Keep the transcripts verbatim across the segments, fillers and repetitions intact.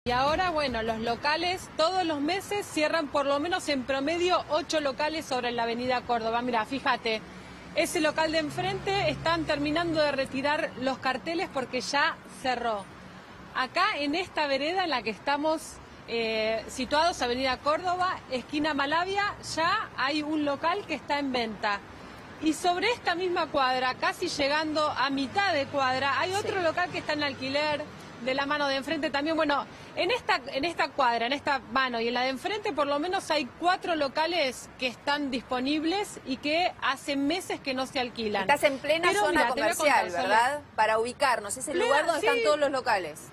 Y ahora, bueno, los locales todos los meses cierran por lo menos en promedio ocho locales sobre la avenida Córdoba. Mira, fíjate, ese local de enfrente están terminando de retirar los carteles porque ya cerró. Acá en esta vereda en la que estamos eh, situados, avenida Córdoba, esquina Malavia, ya hay un local que está en venta. Y sobre esta misma cuadra, casi llegando a mitad de cuadra, hay otro sí. local que está en alquiler, de la mano de enfrente también. Bueno, en esta, en esta cuadra, en esta mano y en la de enfrente por lo menos hay cuatro locales que están disponibles y que hace meses que no se alquilan. Estás en plena Pero, zona mira, comercial, contar, ¿verdad? Solo... Para ubicarnos, es el Plena, lugar donde sí. están todos los locales.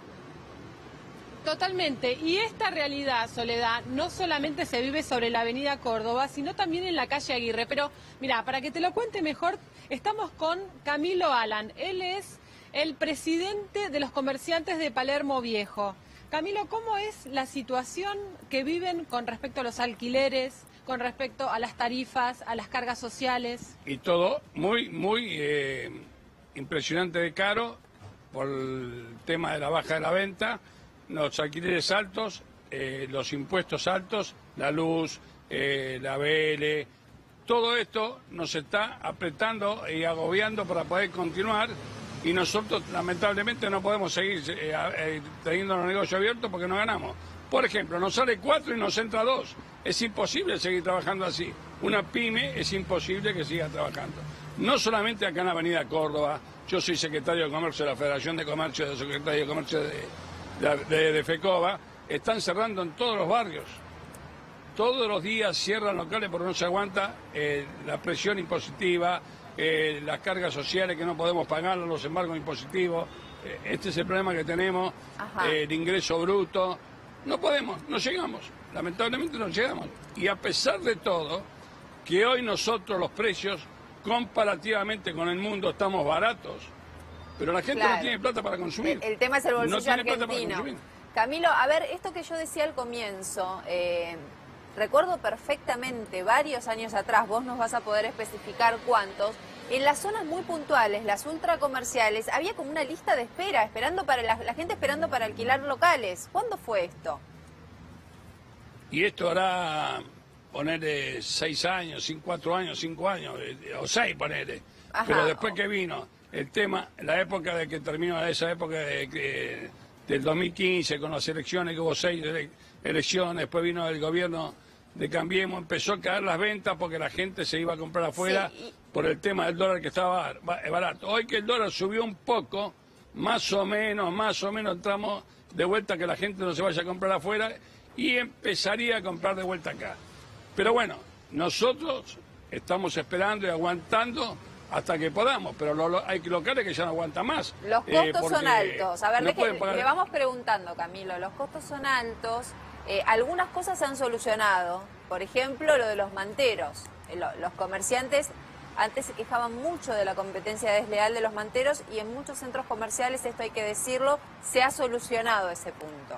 Totalmente. Y esta realidad, Soledad, no solamente se vive sobre la avenida Córdoba, sino también en la calle Aguirre. Pero, mira, para que te lo cuente mejor, estamos con Camilo Alan. Él es el presidente de los comerciantes de Palermo Viejo. Camilo, ¿cómo es la situación que viven con respecto a los alquileres, con respecto a las tarifas, a las cargas sociales? Y todo muy, muy eh, impresionante de caro por el tema de la baja de la venta, los alquileres altos, eh, los impuestos altos, la luz, eh, la B L, todo esto nos está apretando y agobiando para poder continuar. Y nosotros, lamentablemente, no podemos seguir eh, eh, teniendo los negocios abiertos porque no ganamos. Por ejemplo, nos sale cuatro y nos entra dos. Es imposible seguir trabajando así. Una pyme es imposible que siga trabajando. No solamente acá en la avenida Córdoba, yo soy secretario de Comercio de la Federación de Comercio, de secretario de Comercio de, de, de, de FECOBA, están cerrando en todos los barrios. Todos los días cierran locales porque no se aguanta eh, la presión impositiva, Eh, las cargas sociales que no podemos pagar, los embargos impositivos, eh, este es el problema que tenemos, eh, el ingreso bruto, no podemos, no llegamos, lamentablemente no llegamos. Y a pesar de todo, que hoy nosotros los precios comparativamente con el mundo estamos baratos, pero la gente claro. no tiene plata para consumir. El, el tema es el bolsillo no tiene argentino. Plata para consumir. Camilo, a ver, esto que yo decía al comienzo, eh, recuerdo perfectamente, varios años atrás, vos nos vas a poder especificar cuántos, en las zonas muy puntuales, las ultracomerciales, había como una lista de espera, esperando para la, la gente esperando para alquilar locales. ¿Cuándo fue esto? Y esto hará, ponerle seis años, cinco, cuatro años, cinco años, o seis, ponerle. Ajá. Pero después que vino el tema, la época de que terminó esa época de, de, del dos mil quince, con las elecciones, que hubo seis ele, elecciones, después vino el gobierno de Cambiemos, empezó a caer las ventas porque la gente se iba a comprar afuera sí, y... por el tema del dólar que estaba barato. Hoy que el dólar subió un poco, más o menos, más o menos entramos de vuelta que la gente no se vaya a comprar afuera y empezaría a comprar de vuelta acá. Pero bueno, nosotros estamos esperando y aguantando hasta que podamos, pero lo, lo, hay locales que ya no aguantan más. Los costos eh, son altos. A ver, no de que, pagar... le vamos preguntando, Camilo, los costos son altos. Eh, algunas cosas se han solucionado, por ejemplo, lo de los manteros. Eh, lo, los comerciantes antes se quejaban mucho de la competencia desleal de los manteros y en muchos centros comerciales, esto hay que decirlo, se ha solucionado ese punto.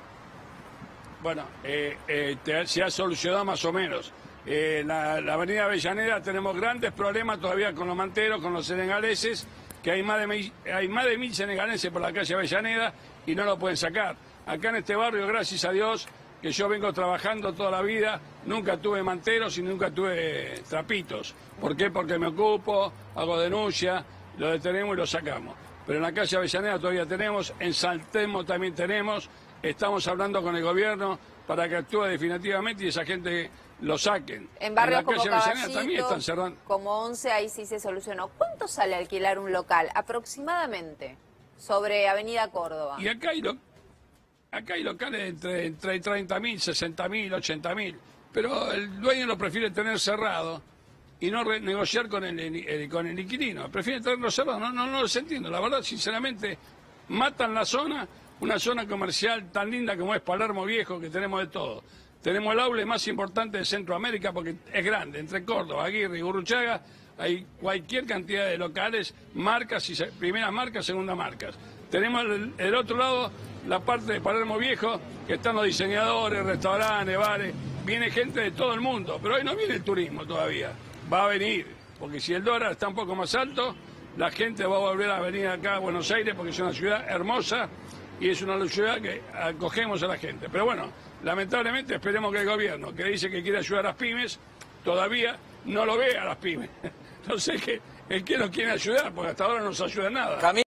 Bueno, eh, eh, te, se ha solucionado más o menos. Eh, la, la avenida Avellaneda tenemos grandes problemas todavía con los manteros, con los senegaleses, que hay más de mil, hay más de mil senegaleses por la calle Avellaneda y no lo pueden sacar. Acá en este barrio, gracias a Dios, que yo vengo trabajando toda la vida, nunca tuve manteros y nunca tuve trapitos. ¿Por qué? Porque me ocupo, hago denuncia, lo detenemos y lo sacamos. Pero en la calle Avellaneda todavía tenemos, en San Telmo también tenemos, estamos hablando con el gobierno para que actúe definitivamente y esa gente lo saquen. En barrios en la como calle Avellaneda también están cerrando. Como once, ahí sí se solucionó. ¿Cuánto sale alquilar un local aproximadamente sobre Avenida Córdoba? Y acá hay, lo, acá hay locales entre, entre treinta mil, sesenta mil, ochenta mil, pero el dueño lo prefiere tener cerrado y no negociar con el, el, con el inquilino. Prefiere tenerlo cerrado, no, no, no los entiendo. La verdad, sinceramente, matan la zona, una zona comercial tan linda como es Palermo Viejo, que tenemos de todo. Tenemos el outlet más importante de Centroamérica porque es grande, entre Córdoba, Aguirre y Gurruchaga hay cualquier cantidad de locales, marcas, y se, primeras marcas, segundas marcas. Tenemos el, el otro lado, la parte de Palermo Viejo, que están los diseñadores, restaurantes, bares, viene gente de todo el mundo, pero hoy no viene el turismo todavía, va a venir, porque si el dólar está un poco más alto, la gente va a volver a venir acá a Buenos Aires porque es una ciudad hermosa, y es una ciudad que acogemos a la gente. Pero bueno, lamentablemente esperemos que el gobierno, que dice que quiere ayudar a las pymes, todavía no lo ve a las pymes. No sé qué, en qué nos quieren ayudar, porque hasta ahora no nos ayuda en nada.